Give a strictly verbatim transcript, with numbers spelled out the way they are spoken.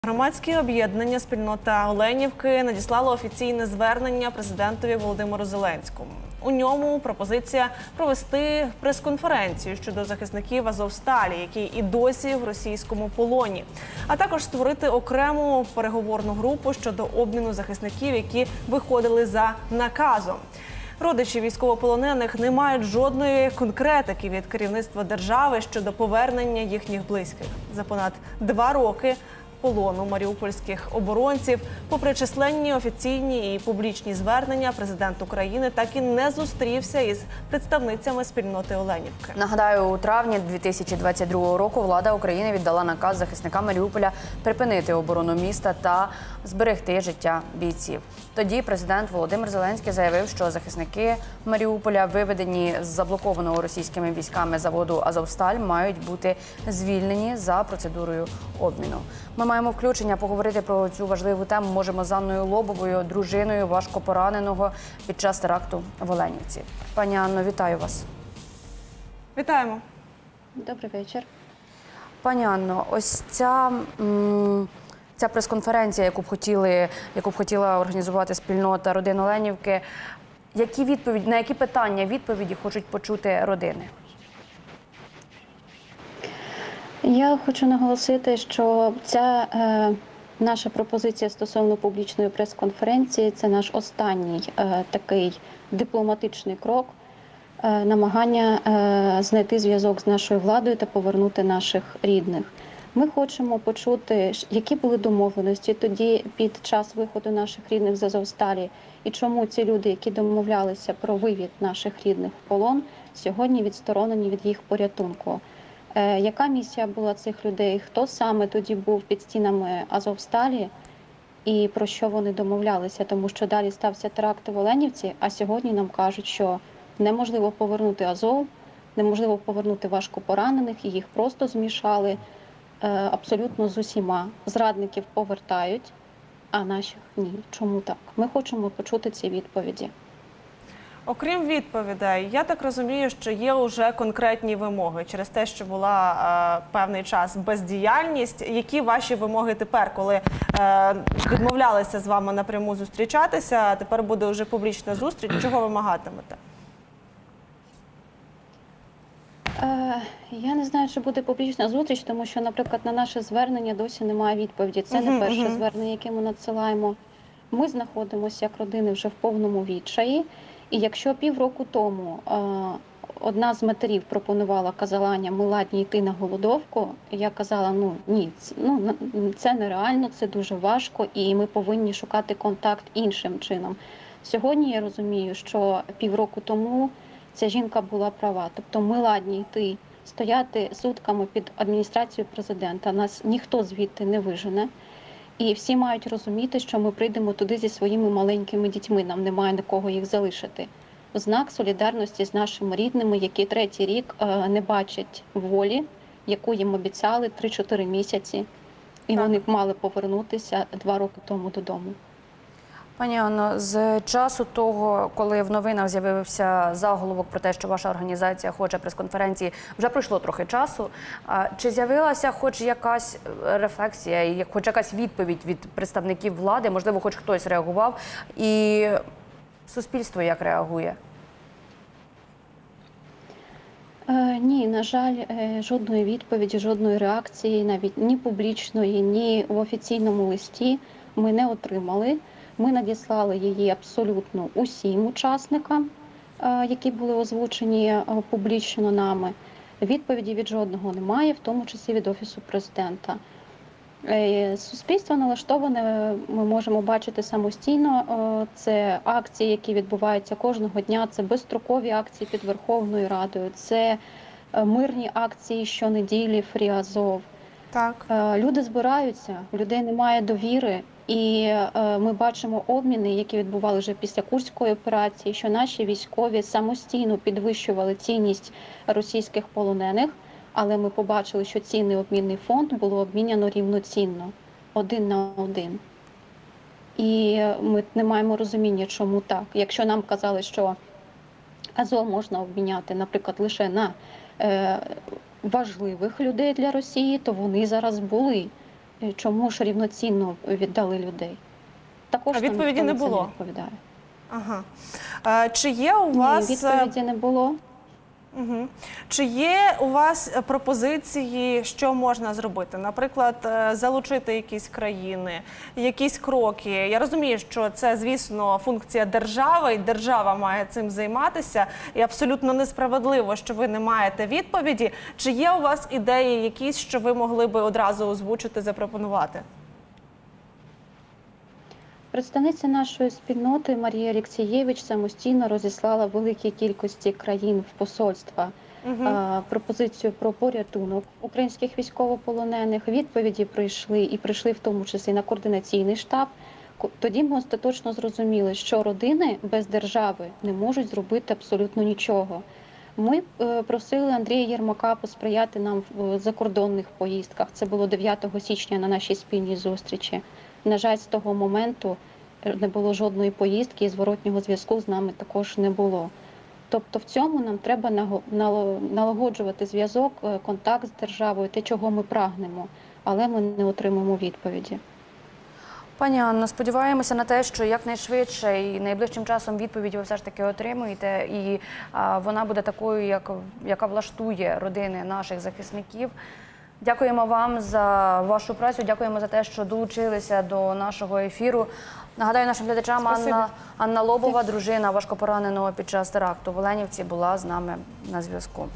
Громадське об'єднання «Спільнота Оленівки» надіслало офіційне звернення президентові Володимиру Зеленському. У ньому пропозиція провести прес-конференцію щодо захисників Азовсталі, які і досі в російському полоні, а також створити окрему переговорну групу щодо обміну захисників, які виходили за наказом. Родичі військовополонених не мають жодної конкретики від керівництва держави щодо повернення їхніх близьких. За понад два роки полону маріупольських оборонців, попри численні офіційні і публічні звернення, президент України так і не зустрівся із представницями спільноти Оленівки. Нагадаю, у травні дві тисячі двадцять другого року влада України віддала наказ захисникам Маріуполя припинити оборону міста та зберегти життя бійців. Тоді президент Володимир Зеленський заявив, що захисники Маріуполя, виведені з заблокованого російськими військами заводу «Азовсталь», мають бути звільнені за процедурою обміну. Ми маємо включення, поговорити про цю важливу тему можемо з Анною Лобовою, дружиною важкопораненого під час теракту в Оленівці. Пані Анно, вітаю вас. Вітаємо. Добрий вечір. Пані Анно, ось ця, ця прес-конференція, яку б хотіли, яку б хотіла організувати спільнота родин Оленівки, які відповіді, на які питання відповіді хочуть почути родини? Я хочу наголосити, що ця е, наша пропозиція стосовно публічної прес-конференції – це наш останній е, такий дипломатичний крок, е, намагання е, знайти зв'язок з нашою владою та повернути наших рідних. Ми хочемо почути, які були домовленості тоді під час виходу наших рідних з Азовсталі, і чому ці люди, які домовлялися про вивід наших рідних в полон, сьогодні відсторонені від їх порятунку. Яка місія була цих людей, хто саме тоді був під стінами Азовсталі і про що вони домовлялися, тому що далі стався теракт в Оленівці, а сьогодні нам кажуть, що неможливо повернути Азов, неможливо повернути важкопоранених, і їх просто змішали абсолютно з усіма. Зрадників повертають, а наших ні. Чому так? Ми хочемо почути ці відповіді. Окрім відповідей, я так розумію, що є вже конкретні вимоги через те, що була е, певний час бездіяльність. Які ваші вимоги тепер, коли е, відмовлялися з вами напряму зустрічатися, а тепер буде вже публічна зустріч, чого вимагатимете? Е, я не знаю, чи буде публічна зустріч, тому що, наприклад, на наше звернення досі немає відповіді. Це не перше звернення, яке ми надсилаємо. Ми знаходимося як родини вже в повному відчаї. І якщо півроку тому е, одна з матерів пропонувала, казала: Аня, ми ладні йти на голодовку, я казала, ну ні, це, ну, це нереально, це дуже важко, і ми повинні шукати контакт іншим чином. Сьогодні я розумію, що півроку тому ця жінка була права. Тобто ми ладні йти, стояти сутками під адміністрацією президента, нас ніхто звідти не вижене. І всі мають розуміти, що ми прийдемо туди зі своїми маленькими дітьми, нам немає на кого їх залишити. В знак солідарності з нашими рідними, які третій рік не бачать волі, яку їм обіцяли три-чотири місяці, і так. Вони б мали повернутися два роки тому додому. Пані Анно, з часу того, коли в новинах з'явився заголовок про те, що ваша організація хоче прес-конференції, вже пройшло трохи часу. Чи з'явилася хоч якась рефлексія, хоч якась відповідь від представників влади? Можливо, хоч хтось реагував? І суспільство як реагує? Е, ні, на жаль, жодної відповіді, жодної реакції, навіть ні публічної, ні в офіційному листі ми не отримали. Ми надіслали її абсолютно усім учасникам, які були озвучені публічно нами. Відповіді від жодного немає, в тому числі від Офісу президента. Суспільство налаштоване, ми можемо бачити самостійно. Це акції, які відбуваються кожного дня, це безстрокові акції під Верховною Радою, це мирні акції щонеділі «Фрі Азов». Так. Люди збираються, у людей немає довіри. І е, ми бачимо обміни, які відбували вже після Курської операції, що наші військові самостійно підвищували цінність російських полонених, але ми побачили, що цінний обмінний фонд було обміняно рівноцінно, один на один. І ми не маємо розуміння, чому так. Якщо нам казали, що Азов можна обміняти, наприклад, лише на е, важливих людей для Росії, то вони зараз були е, чому ж рівноцінно віддали людей. Також А нам відповіді ніхто не на це було? відповідає. Ага. Е, Чи є у Ні, вас е, відповіді не було. Мгм. Чи є у вас е, пропозиції, що можна зробити? Наприклад, е, залучити якісь країни, якісь кроки? Я розумію, що це, звісно, функція держави, і держава має цим займатися. І абсолютно несправедливо, що ви не маєте відповіді. Чи є у вас ідеї якісь, що ви могли би одразу озвучити, запропонувати? Представниця нашої спільноти Марія Алєксєєвич самостійно розіслала великій кількості країн в посольства е, пропозицію про порятунок українських військовополонених. Відповіді прийшли і прийшли в тому числі на координаційний штаб. Ко- Тоді ми остаточно зрозуміли, що родини без держави не можуть зробити абсолютно нічого. Ми е, просили Андрія Єрмака посприяти нам в закордонних поїздках. Це було дев'ятого січня на нашій спільній зустрічі. На жаль, з того моменту не було жодної поїздки і зворотнього зв'язку з нами також не було. Тобто в цьому нам треба наго- нало- налагоджувати зв'язок, е, контакт з державою, те, чого ми прагнемо, але ми не отримаємо відповіді. Пані Анно, сподіваємося на те, що якнайшвидше і найближчим часом відповідь ви все ж таки отримуєте, і а, вона буде такою, як, яка влаштує родини наших захисників. Дякуємо вам за вашу працю, дякуємо за те, що долучилися до нашого ефіру. Нагадаю нашим глядачам, Спасибі. Анна, Анна Лобова, дружина важкопораненого під час теракту в Оленівці, була з нами на зв'язку.